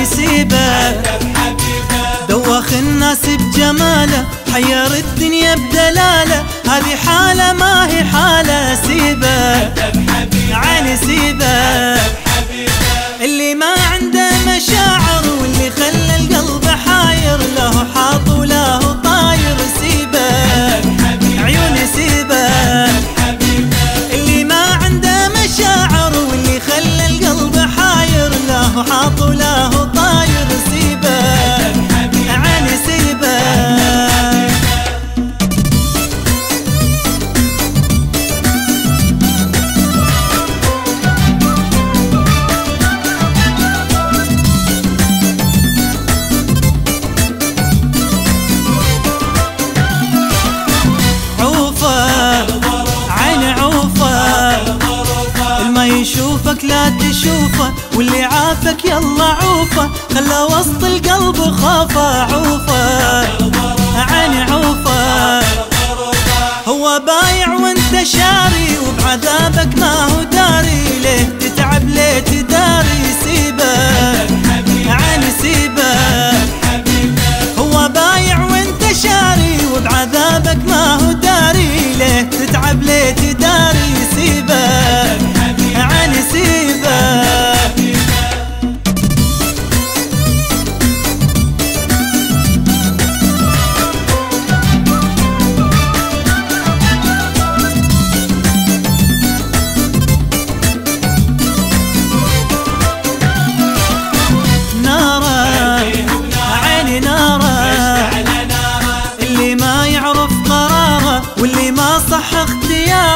عيني سيبه دوخ الناس بجماله، حير الدنيا بدلاله، هذه حالة ما هي حالة. سيبه عيني سيبه اللي ما عنده مشاعر، واللي خلى القلب حاير، له حاط وله طاير. سيبه عيوني سيبه اللي ما عنده مشاعر، واللي خلى القلب حاير، له حاط وله طاير. سيبه عيني سيبه يشوفك لا تشوفه، واللي عافك يلا عوفه، خلى وسط القلب خافه. عوفه عيني عوفه هو بايع وانت شاري، وبعذابك ما هو داري، ليه تتعب ليه تداري. سيبه عيني سيبه هو بايع وانت شاري، وبعذابك ما هو داري، ليه تتعب ليه تداري. سيبه عيني سيبه ناره عيني ناره اللي ما يعرف قراره، واللي ما صح اختياره،